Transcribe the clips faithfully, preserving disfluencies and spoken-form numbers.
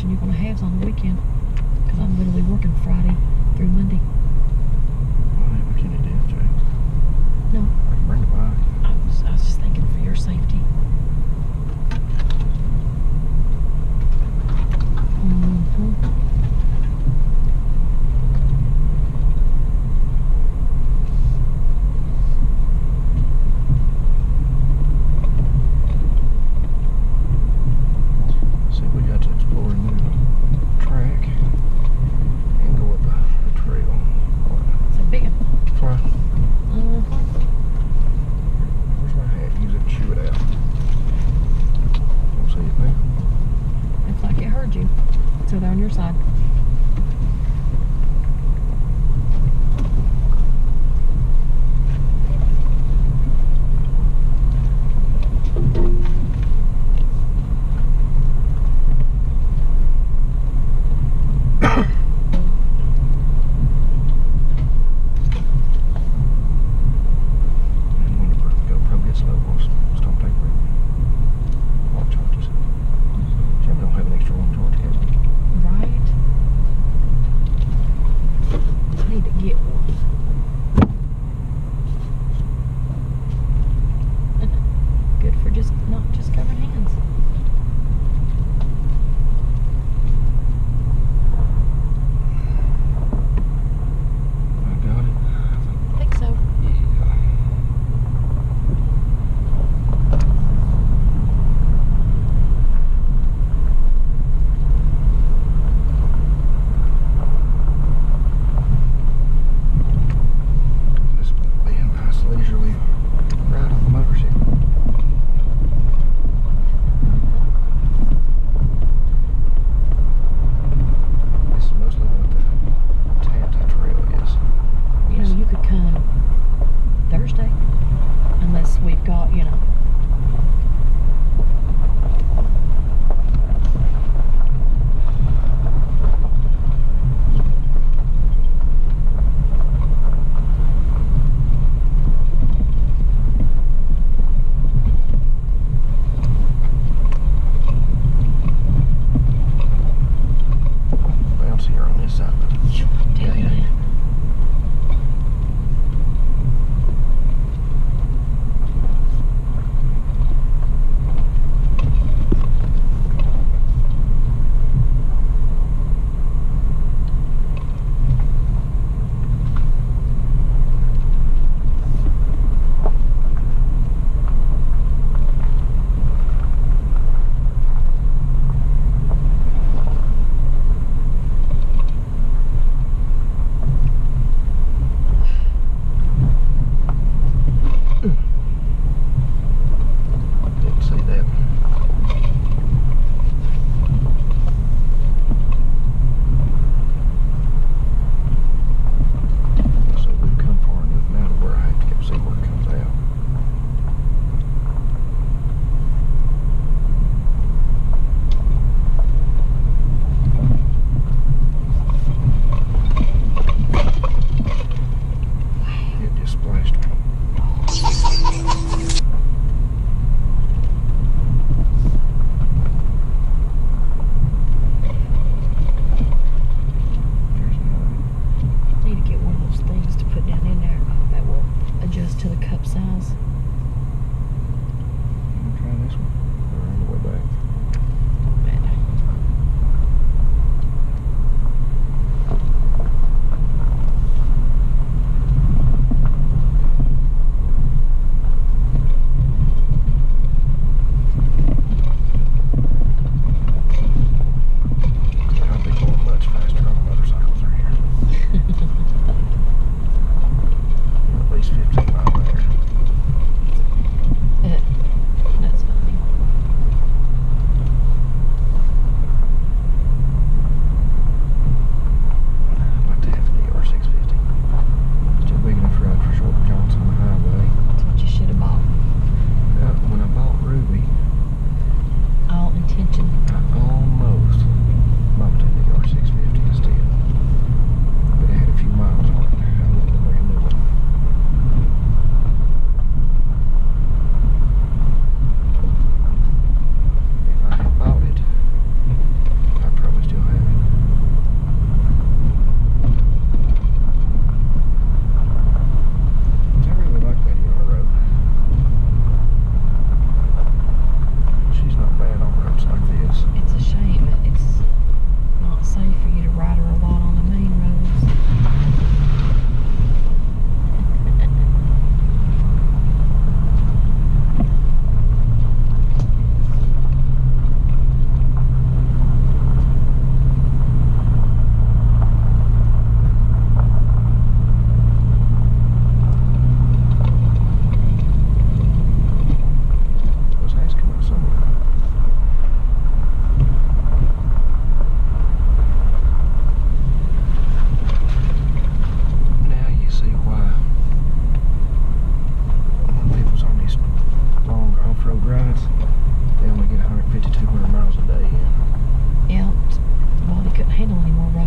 vacation you're going to have on the weekend. Because I'm literally working Friday through Monday. Well, I ain't making any difference, Jay. No. I can bring the bike. I was, I was just thinking for your safety. Mm-hmm. So they're on your side.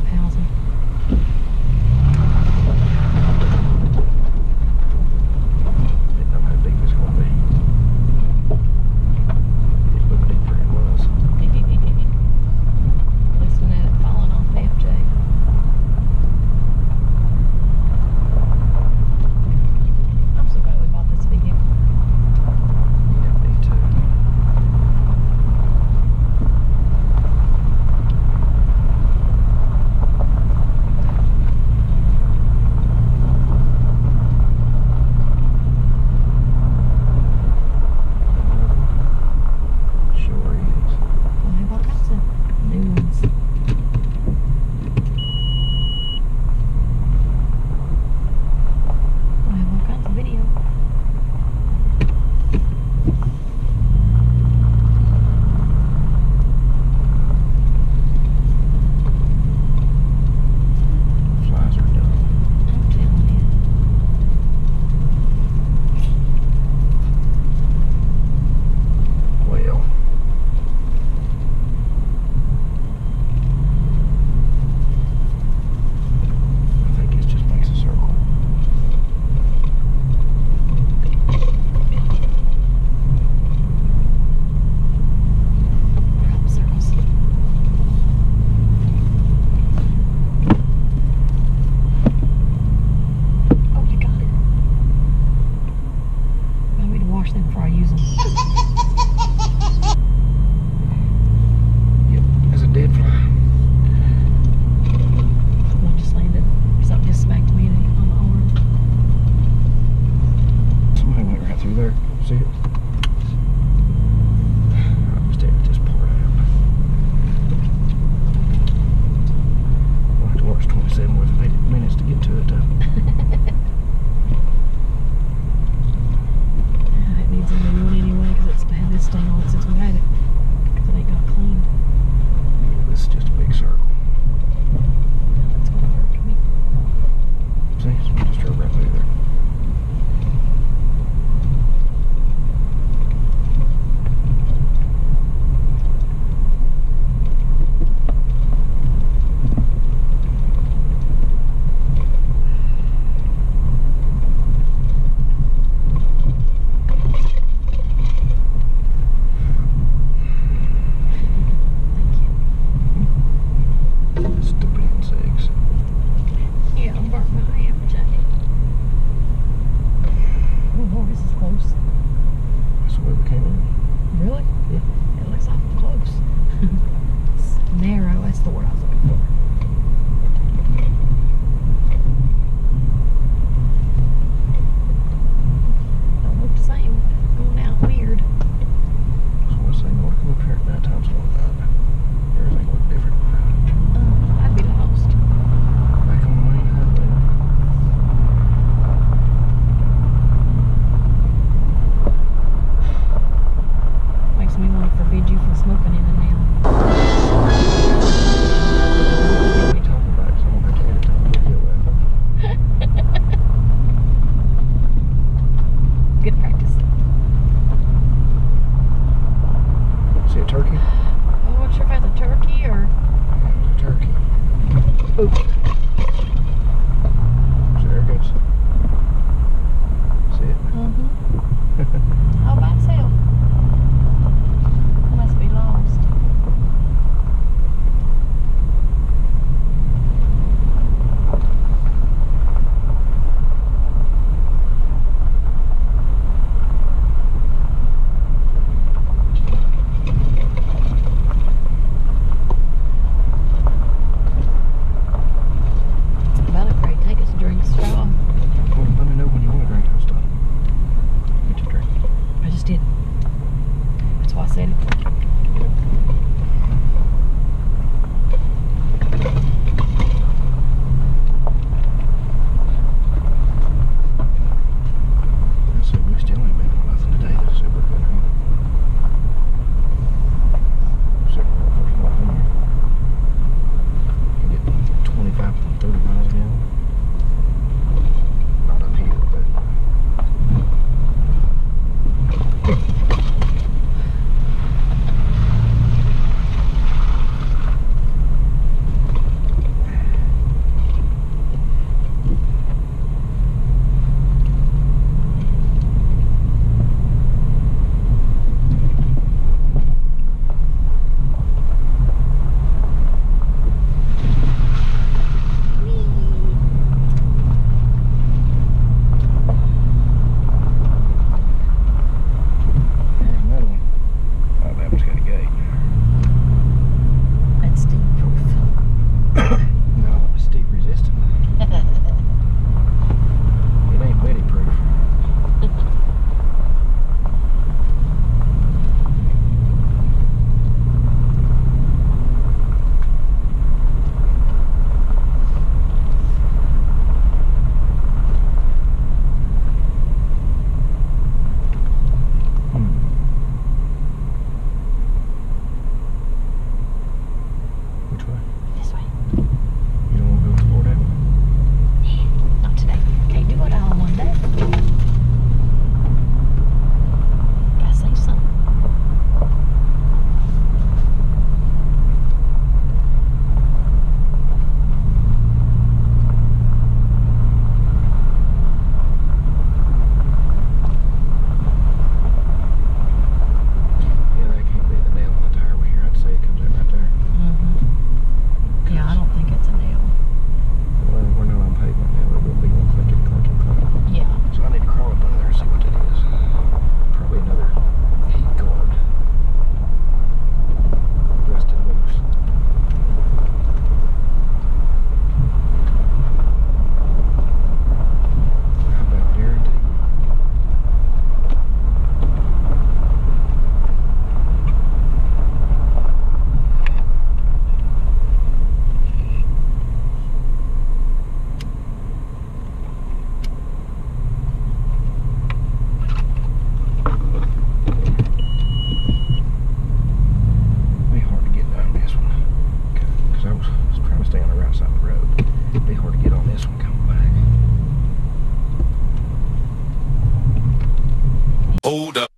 housing. Didn't know how big it was going to be. It looked deeper than it was. Listening at it falling off F J. I'm so glad we bought this vehicle. Yeah, me too. Sure is. We'll have all kinds of new ones. We'll have all kinds of video. Flies are dumb. I'm telling you. Well. I think it just makes a circle. Crop circles. Oh, you got it. I need to wash them before I use them. Yep, there's a dead fly. One just landed. Something just smacked me in it on the arm. Somebody went right through there. See it? I'll just edit this part out. We'll have to watch twenty-seven more minutes to get to it though. Yeah, it needs a new one anyway because it's had this stain on it since we had it. Because it ain't got cleaned. Yeah, this is just a big circle. That's gonna hurt me. See, so I just drove right through there. Thank you. Stupid insects. Yeah, I burnt my hand, Jay. Oh Lord, this is close. That's the way we came in. Really? Yeah. It looks awful close. It's narrow, that's the word I was looking for. Don't look the same. Going out weird. So what's saying? What come up here at night time so everything look different. Uh, I'd be lost. Back on the main highway. Makes me want to forbid you from smoking in it now. What are you talking about? 'Cause I'm gonna have to edit that video out. Good practice. See a turkey? Oh, I'm not sure if that's a turkey or. There's a turkey. Ooh. So there it goes. See it? Mm-hmm. All by itself. Must be lost. Hold up.